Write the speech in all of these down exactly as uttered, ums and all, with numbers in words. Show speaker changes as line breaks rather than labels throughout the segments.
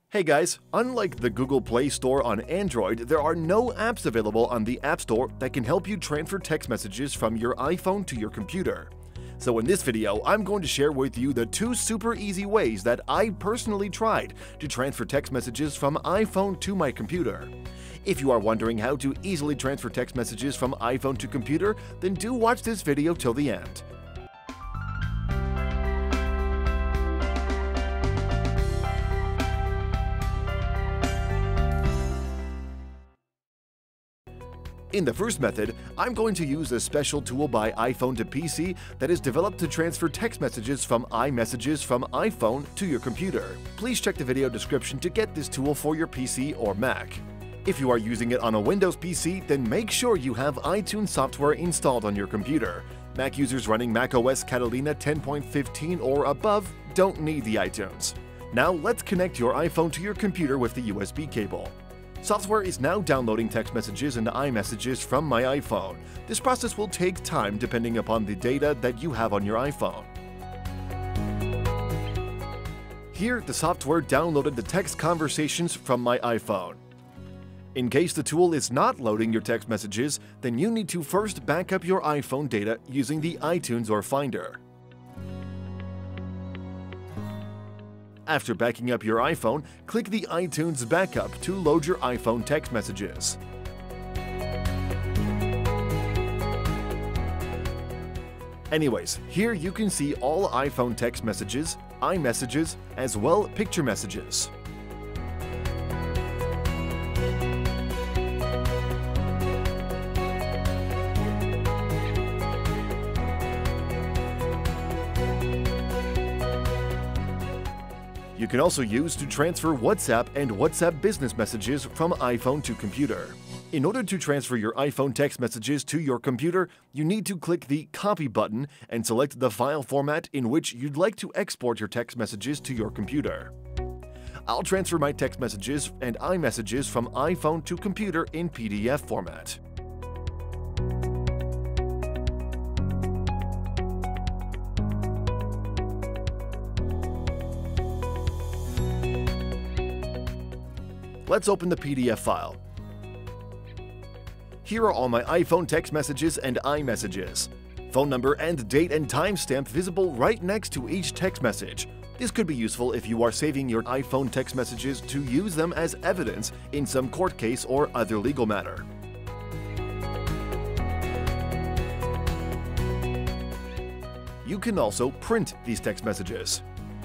Hey guys, unlike the Google Play Store on Android, there are no apps available on the App Store that can help you transfer text messages from your iPhone to your computer. So in this video, I'm going to share with you the two super easy ways that I personally tried to transfer text messages from iPhone to my computer. If you are wondering how to easily transfer text messages from iPhone to computer, then do watch this video till the end. In the first method, I'm going to use a special tool by iPhone to P C that is developed to transfer text messages from iMessages from iPhone to your computer. Please check the video description to get this tool for your P C or Mac. If you are using it on a Windows P C, then make sure you have iTunes software installed on your computer. Mac users running macOS Catalina ten point fifteen or above don't need the iTunes. Now let's connect your iPhone to your computer with the U S B cable. Software is now downloading text messages and iMessages from my iPhone. This process will take time depending upon the data that you have on your iPhone. Here, the software downloaded the text conversations from my iPhone. In case the tool is not loading your text messages, then you need to first back up your iPhone data using the iTunes or Finder. After backing up your iPhone, click the iTunes Backup to load your iPhone text messages. Anyways, here you can see all iPhone text messages, iMessages, as well picture messages. You can also use to transfer WhatsApp and WhatsApp business messages from iPhone to computer. In order to transfer your iPhone text messages to your computer, you need to click the Copy button and select the file format in which you'd like to export your text messages to your computer. I'll transfer my text messages and iMessages from iPhone to computer in P D F format. Let's open the P D F file. Here are all my iPhone text messages and iMessages. Phone number and date and timestamp visible right next to each text message. This could be useful if you are saving your iPhone text messages to use them as evidence in some court case or other legal matter. You can also print these text messages.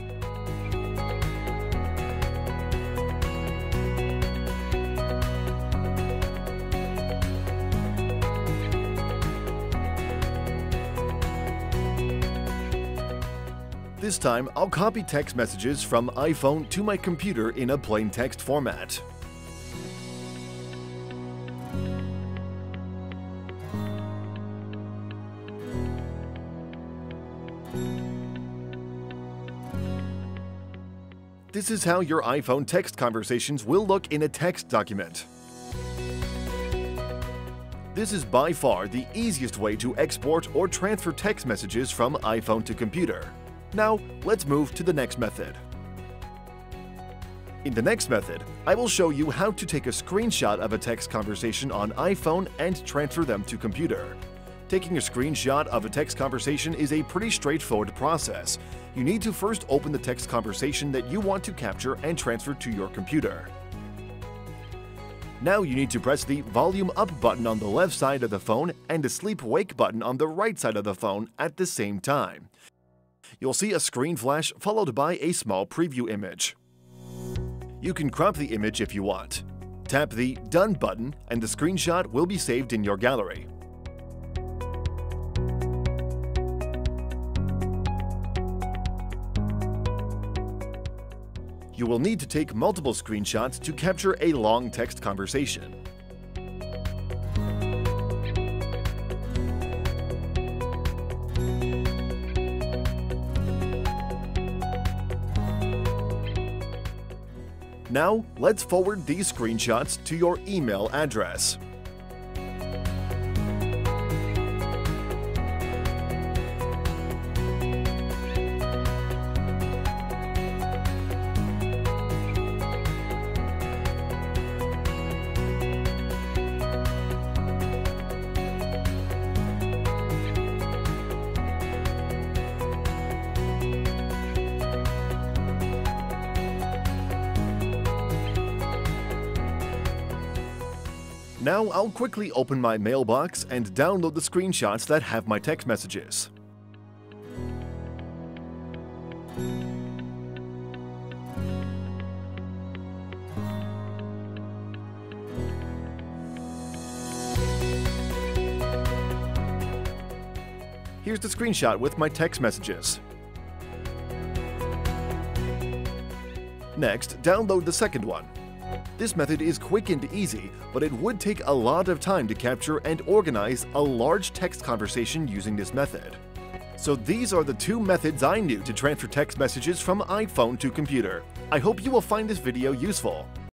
This time, I'll copy text messages from iPhone to my computer in a plain text format. This is how your iPhone text conversations will look in a text document. This is by far the easiest way to export or transfer text messages from iPhone to computer. Now, let's move to the next method. In the next method, I will show you how to take a screenshot of a text conversation on iPhone and transfer them to computer. Taking a screenshot of a text conversation is a pretty straightforward process. You need to first open the text conversation that you want to capture and transfer to your computer. Now you need to press the volume up button on the left side of the phone and the sleep wake button on the right side of the phone at the same time. You'll see a screen flash followed by a small preview image. You can crop the image if you want. Tap the Done button and the screenshot will be saved in your gallery. You will need to take multiple screenshots to capture a long text conversation. Now, let's forward these screenshots to your email address. Now I'll quickly open my mailbox and download the screenshots that have my text messages. Here's the screenshot with my text messages. Next, download the second one. This method is quick and easy, but it would take a lot of time to capture and organize a large text conversation using this method. So these are the two methods I knew to transfer text messages from iPhone to computer. I hope you will find this video useful.